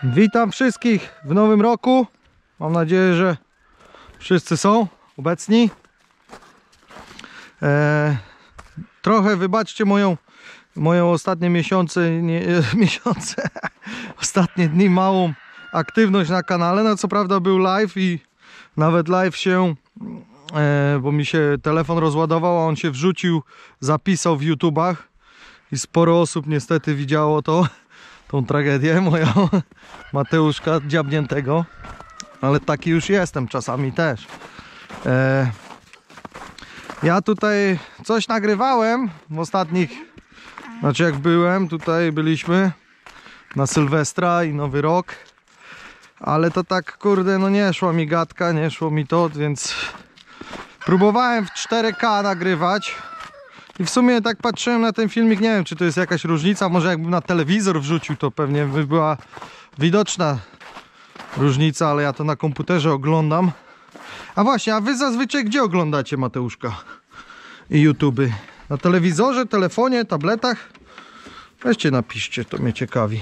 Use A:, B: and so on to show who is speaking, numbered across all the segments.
A: Witam wszystkich w nowym roku. Mam nadzieję, że wszyscy są obecni. Trochę wybaczcie moją ostatnie ostatnie dni małą aktywność na kanale. No co prawda był live i nawet live się, bo mi się telefon rozładował, a on się wrzucił, zapisał w YouTubach i sporo osób niestety widziało tą tragedię moją Mateuszka dziabniętego, ale taki już jestem czasami też. Ja tutaj coś nagrywałem w ostatnich, znaczy jak byliśmy na Sylwestra i Nowy Rok, ale to tak kurde, no nie szła mi gadka, nie szło mi to, więc próbowałem w 4K nagrywać. I w sumie tak patrzyłem na ten filmik, nie wiem czy to jest jakaś różnica, może jakbym na telewizor wrzucił, to pewnie by była widoczna różnica, ale ja to na komputerze oglądam. A właśnie, a wy zazwyczaj gdzie oglądacie Mateuszka i YouTube? Na telewizorze, telefonie, tabletach? Weźcie napiszcie, to mnie ciekawi.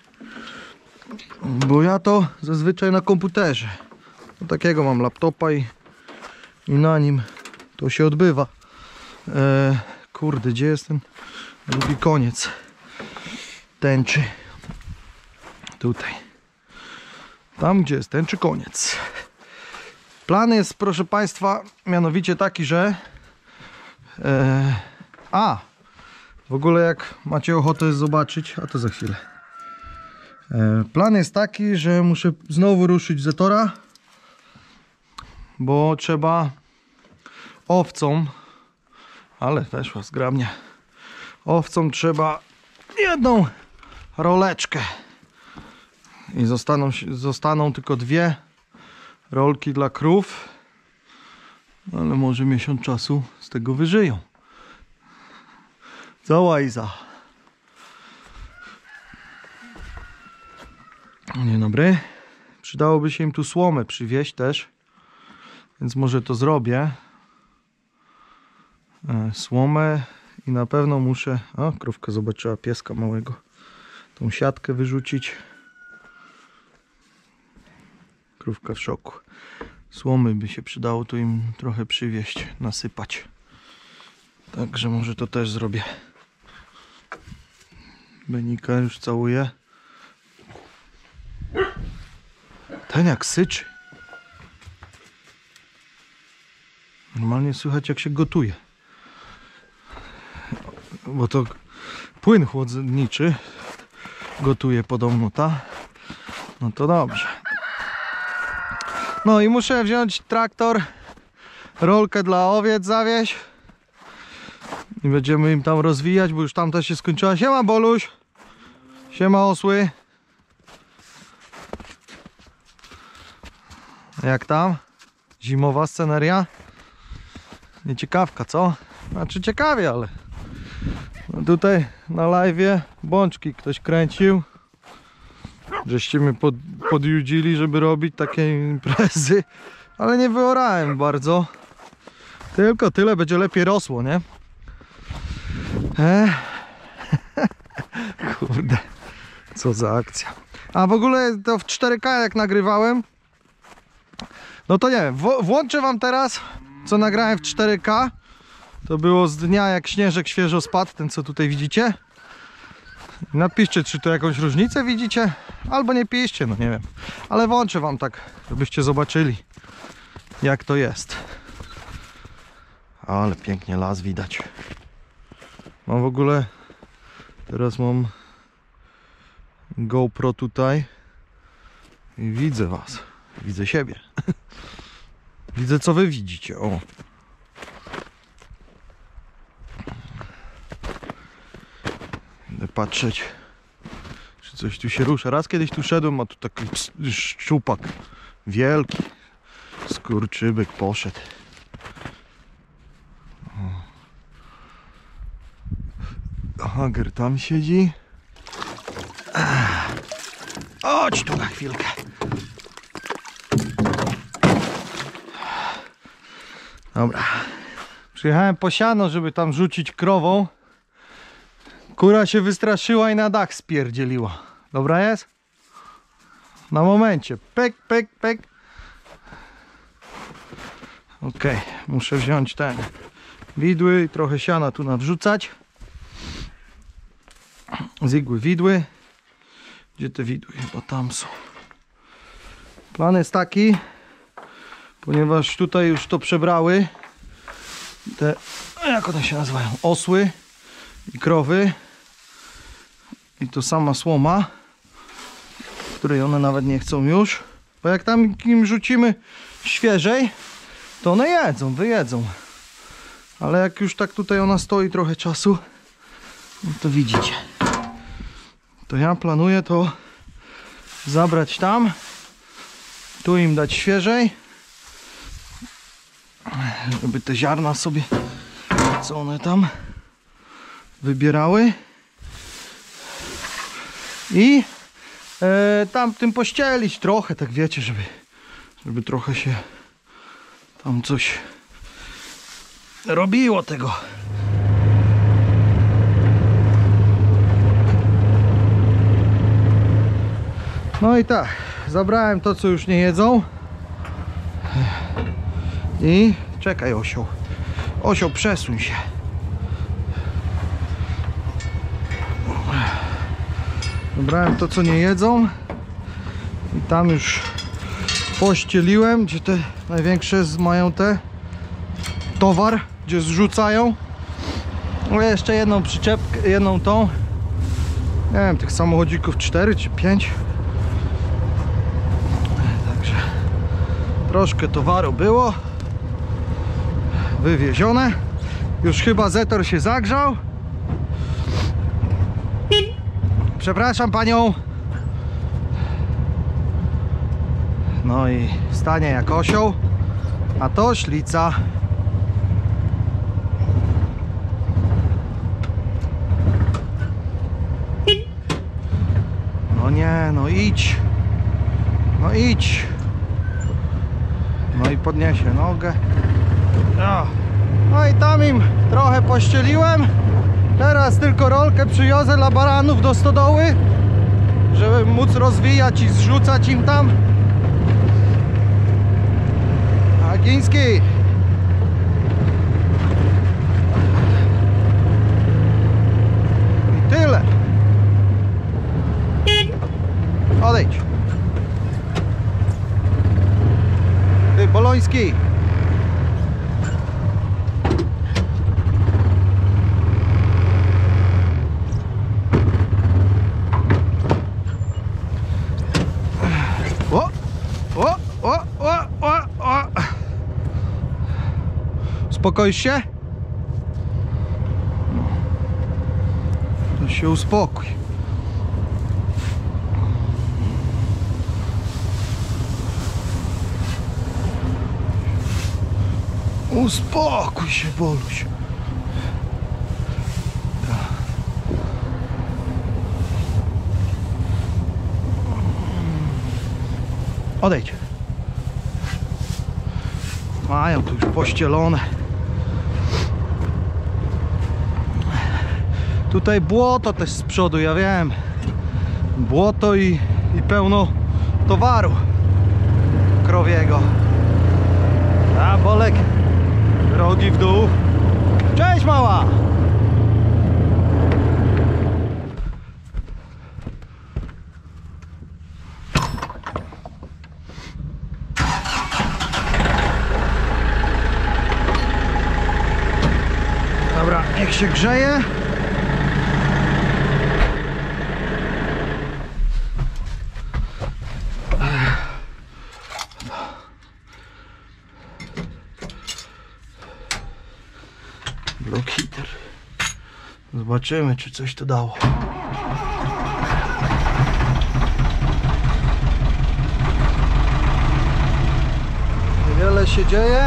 A: Bo ja to zazwyczaj na komputerze. No, takiego mam laptopa i na nim to się odbywa. Kurde, gdzie jest ten drugi koniec tęczy? Tutaj. Tam, gdzie jest tęczy koniec. Plan jest, proszę Państwa, mianowicie taki, że w ogóle jak macie ochotę zobaczyć, a to za chwilę. Plan jest taki, że muszę znowu ruszyć Zetora, bo trzeba owcom, ale weszła zgrabnie, owcom trzeba jedną roleczkę i zostaną tylko 2 rolki dla krów, ale może miesiąc czasu z tego wyżyją. Co łajza? Dzień dobry. Przydałoby się im tu słomę przywieźć też, więc może to zrobię. Słomę i na pewno muszę... O, krówka zobaczyła pieska małego. Tą siatkę wyrzucić. Krówka w szoku. Słomy by się przydało tu im trochę przywieźć, nasypać. Także może to też zrobię. Benika już całuje. Ten jak syczy. Normalnie słychać jak się gotuje. Bo to płyn chłodniczy gotuje podobno, ta? No to dobrze. No i muszę wziąć traktor, rolkę dla owiec zawieźć i będziemy im tam rozwijać, bo już tamta się skończyła. Siema Boluś, siema osły. Jak tam? Zimowa sceneria? Nieciekawka, co? Znaczy ciekawie, ale no tutaj na live'ie bączki ktoś kręcił, żeście mnie podjudzili, żeby robić takie imprezy, ale nie wyorałem bardzo, tylko tyle, będzie lepiej rosło, nie? Kurde, co za akcja. A w ogóle to w 4K jak nagrywałem, no to nie wiem, włączę wam teraz co nagrałem w 4K. To było z dnia jak śnieżek świeżo spadł, ten co tutaj widzicie. Napiszcie czy tu jakąś różnicę widzicie, albo nie piszcie, no nie wiem. Ale włączę wam tak, żebyście zobaczyli jak to jest. Ale pięknie las widać. Mam w ogóle, teraz mam GoPro tutaj i widzę was, widzę siebie. Widzę co wy widzicie, o. Będę patrzeć czy coś tu się rusza. Raz kiedyś tu szedłem, a tu taki szczupak wielki, skurczybyk poszedł. Hager tam siedzi. Chodź tu na chwilkę. Dobra. Przyjechałem po siano, żeby tam rzucić krową. Kura się wystraszyła i na dach spierdzieliła. Dobra jest? na momencie. Pyk, pyk, pyk. Ok, muszę wziąć ten widły i trochę siana tu nawrzucać. Z igły widły. Gdzie te widły? Chyba tam są. Plan jest taki, ponieważ tutaj już to przebrały te, jak one się nazywają, osły i krowy. I to sama słoma, której one nawet nie chcą już. Bo jak tam im rzucimy świeżej, to one jedzą, wyjedzą. Ale jak już tak tutaj ona stoi trochę czasu, no to widzicie. To ja planuję to zabrać tam, tu im dać świeżej, żeby te ziarna sobie, co one tam wybierały, i tam tym pościelić trochę, tak wiecie, żeby trochę się tam coś robiło tego. No i tak, zabrałem to, co już nie jedzą. I czekaj, osioł. Osioł, przesuń się. Zabrałem to, co nie jedzą. I tam już pościeliłem, gdzie te największe mają te towar, gdzie zrzucają. No jeszcze jedną przyczepkę, jedną tą. Nie wiem, tych samochodzików 4 czy 5. Także troszkę towaru było wywiezione. Już chyba Zetor się zagrzał. Przepraszam panią. No i stanie jak osioł. A to ślica. No nie, no idź. No idź. No i podniesie nogę. No i tam im trochę pościeliłem. Teraz tylko rolkę przywiozę dla baranów do stodoły, żeby móc rozwijać i zrzucać im tam. Agiński. I tyle. Odejdź. Ty, Boloński. O, o, o, o, o, o. Uspokoisz się? To się uspokój. Uspokój się, Boluś. Odejdź. Mają tu już pościelone. Tutaj błoto też z przodu, ja wiem. Błoto i pełno towaru krowiego. A Bolek, rogi w dół. Cześć mała! Dobra, niech się grzeje. Block heater. Zobaczymy, czy coś to dało. Niewiele się dzieje.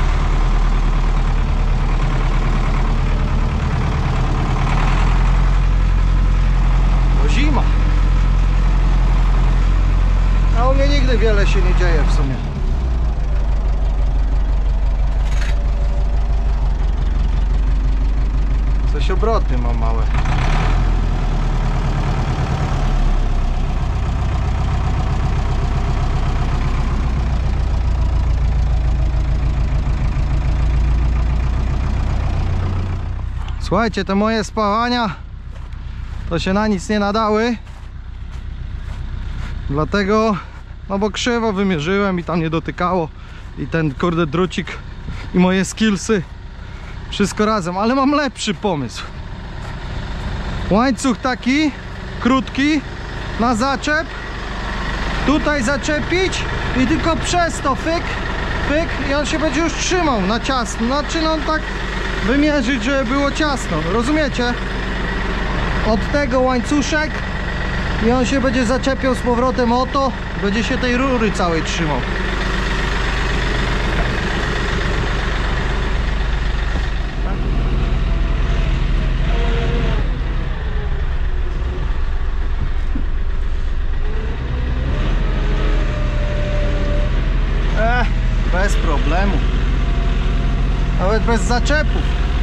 A: To zima. A u mnie nigdy wiele się nie dzieje w sumie. Coś obroty mam małe. Słuchajcie, te moje spawania to się na nic nie nadały. Dlatego, no bo krzywo wymierzyłem i tam nie dotykało. I ten kurde drucik i moje skillsy, wszystko razem. Ale mam lepszy pomysł. Łańcuch taki krótki na zaczep. Tutaj zaczepić i tylko przez to fyk, pyk i on się będzie już trzymał na ciasno. Znaczy no tak wymierzyć, żeby było ciasno. Rozumiecie? Od tego łańcuszek i on się będzie zaczepiał z powrotem o to. Będzie się tej rury całej trzymał. Bez problemu. Nawet bez zaczepów.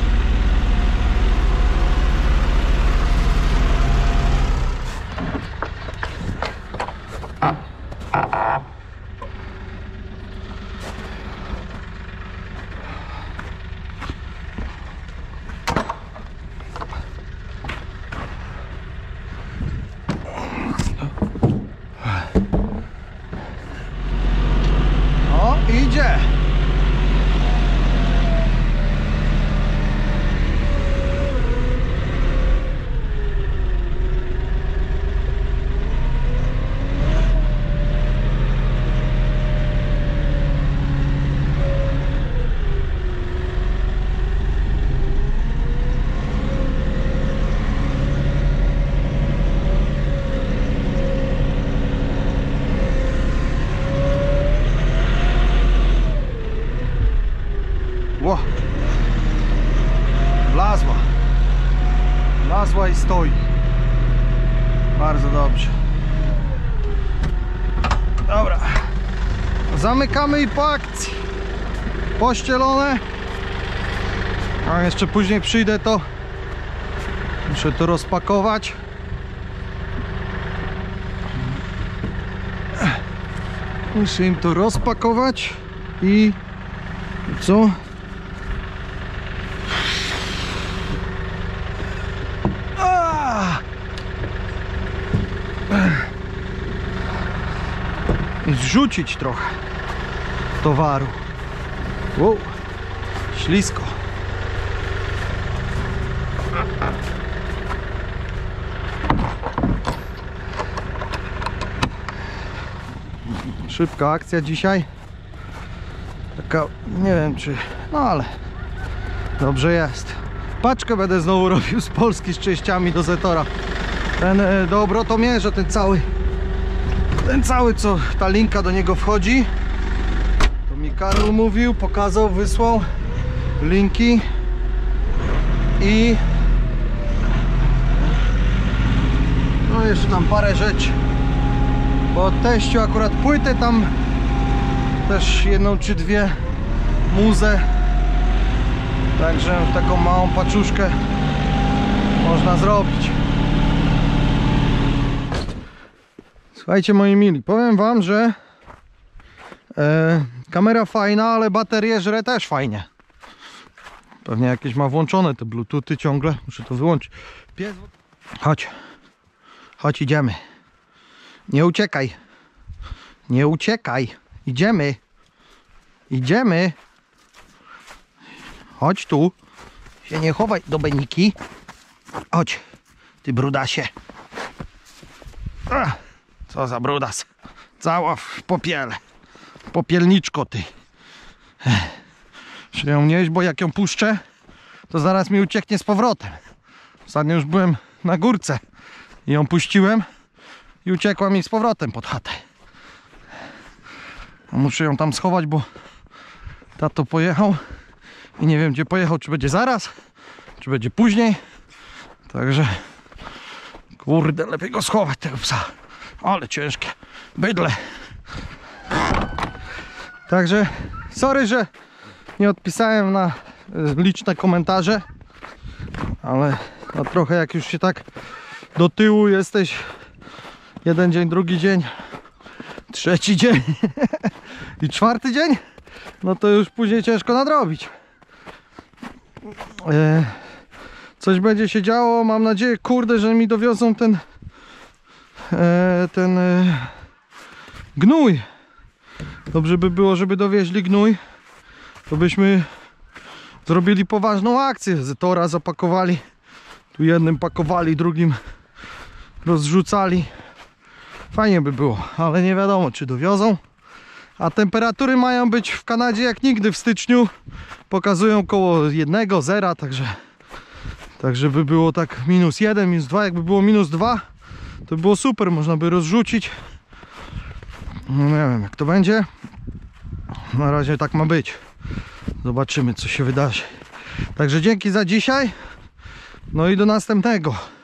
A: O, idzie. Ło. Wlazła i stoi. Bardzo dobrze. Dobra. Zamykamy i po akcji. Pościelone. A jeszcze później przyjdę, to muszę to rozpakować. Muszę im to rozpakować i co? I zrzucić trochę towaru. Wow, ślisko. Szybka akcja dzisiaj. Taka, nie wiem czy, no ale dobrze jest. Paczkę będę znowu robił z Polski z częściami do Zetora. Ten do obrotomierza, ten cały co ta linka do niego wchodzi, to mi Karol mówił, pokazał, wysłał linki i no jeszcze tam parę rzeczy, bo od teściu akurat płytę tam też jedną czy dwie muzę, także taką małą paczuszkę można zrobić. Słuchajcie moi mili, powiem wam, że kamera fajna, ale baterię żre też fajnie. Pewnie jakieś ma włączone te bluetoothy ciągle, muszę to wyłączyć. Pies... Chodź, chodź, idziemy. Nie uciekaj. Nie uciekaj. Idziemy. Idziemy. Chodź tu. Się nie chowaj do Beniki. Chodź, ty brudasie. Co za brudas. Cała w popiele. Popielniczko ty. Muszę ją nieść, bo jak ją puszczę, to zaraz mi ucieknie z powrotem. Ostatnio już byłem na górce i ją puściłem i uciekła mi z powrotem pod chatę. Muszę ją tam schować, bo tato pojechał i nie wiem gdzie pojechał, czy będzie zaraz, czy będzie później. Także kurde, lepiej go schować, tego psa. Ale ciężkie bydle. Także sorry, że nie odpisałem na liczne komentarze, ale no trochę jak już się tak do tyłu jesteś, jeden dzień, drugi dzień, trzeci dzień i czwarty dzień, no to już później ciężko nadrobić. coś będzie się działo. Mam nadzieję, kurde, że mi dowiozą ten gnój. Dobrze by było, żeby dowieźli gnój. To byśmy zrobili poważną akcję. Zetora zapakowali. Tu jednym pakowali, drugim rozrzucali. Fajnie by było, ale nie wiadomo, czy dowiozą. A temperatury mają być w Kanadzie jak nigdy w styczniu. Pokazują koło 1, 0, także by było tak -1, -2. Jakby było -2, to by było super, można by rozrzucić. No nie wiem, jak to będzie. Na razie tak ma być. Zobaczymy, co się wydarzy. Także dzięki za dzisiaj. No i do następnego.